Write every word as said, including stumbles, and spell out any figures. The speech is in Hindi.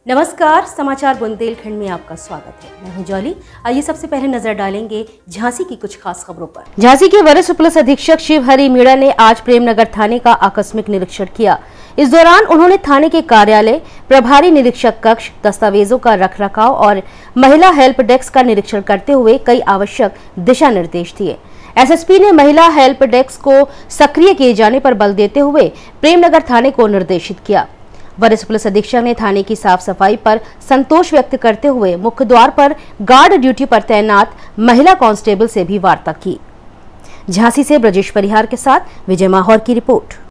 नमस्कार, समाचार बुंदेलखंड में आपका स्वागत है। मैं हूं जॉली। आइए सबसे पहले नजर डालेंगे झांसी की कुछ खास खबरों पर। झांसी के वरिष्ठ पुलिस अधीक्षक शिवहरि मीणा ने आज प्रेमनगर थाने का आकस्मिक निरीक्षण किया। इस दौरान उन्होंने थाने के कार्यालय, प्रभारी निरीक्षक कक्ष, दस्तावेजों का रखरखाव और महिला हेल्प डेस्क का निरीक्षण करते हुए कई आवश्यक दिशा निर्देश दिए। एसएसपी ने महिला हेल्प डेस्क को सक्रिय किए जाने पर बल देते हुए प्रेमनगर थाने को निर्देशित किया। वरिष्ठ पुलिस अधीक्षक ने थाने की साफ सफाई पर संतोष व्यक्त करते हुए मुख्य द्वार पर गार्ड ड्यूटी पर तैनात महिला कांस्टेबल से भी वार्ता की। झांसी से ब्रजेश परिहार के साथ विजय माहौर की रिपोर्ट।